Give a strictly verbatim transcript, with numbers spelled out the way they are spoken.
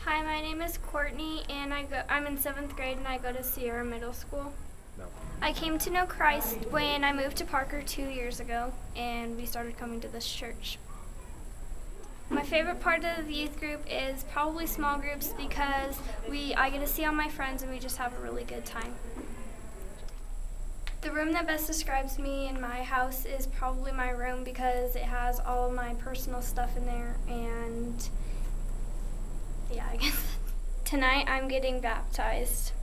Hi, my name is Courtney, and I go, I'm in seventh grade, and I go to Sierra Middle School. No. I came to know Christ when I moved to Parker two years ago, and we started coming to this church. My favorite part of the youth group is probably small groups because we I get to see all my friends, and we just have a really good time. The room that best describes me in my house is probably my room because it has all of my personal stuff in there, and yeah, I guess. Tonight I'm getting baptized.